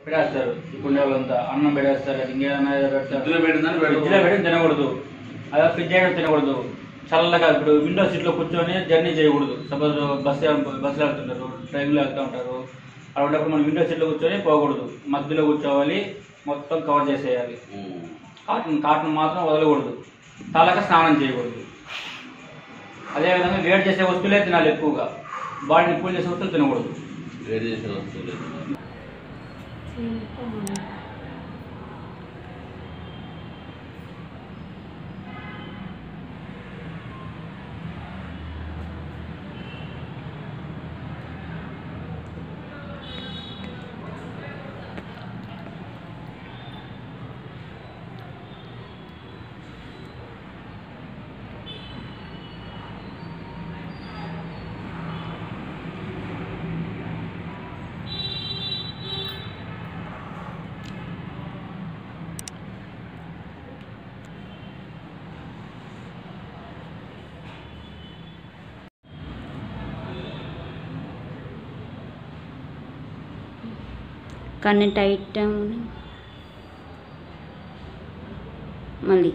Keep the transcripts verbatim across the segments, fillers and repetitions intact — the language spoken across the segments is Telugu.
పెడేస్తారు. ఇప్పుడు వాళ్ళంతా అన్నం పెడేస్తారు, ఇంకేదైనా ఫ్రిడ్జ్లో పెట్టి తినకూడదు. అదే ఫ్రిడ్జ్ అయినా తినకూడదు. చల్లగా ఇప్పుడు విండో సీట్లో కూర్చొని జర్నీ చేయకూడదు. సపోజ్ బస్సు బస్సులో వెళ్తుంటారు, ట్రైన్లో వెళ్తూ ఉంటారు. అలాంటప్పుడు మనం విండో సీట్లో కూర్చొని పోకూడదు. మధ్యలో కూర్చోవాలి, మొత్తం కవర్ చేసేయాలి. కాటన్ కాటన్ మాత్రం వదలకూడదు. తలక స్నానం చేయకూడదు. అదేవిధంగా వేడి చేసే వస్తువులే తినాలి ఎక్కువగా. బాడీని కూల్ చేసే వస్తువులు తినకూడదు. వేడి చేసే వస్తువులు కన్ను టైట్ మళ్ళీ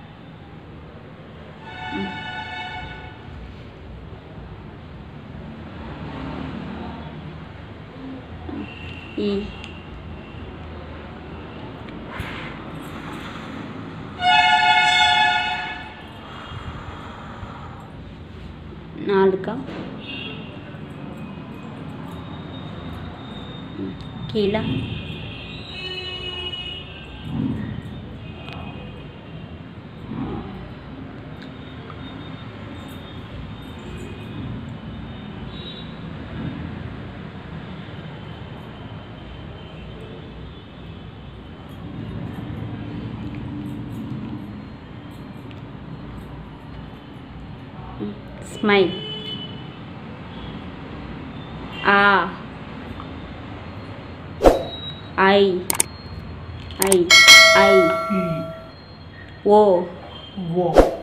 ఈ నాలుక కీళ్ళ స్మైల్ ఆ ఐ ఐ ఐ ఓ ఓ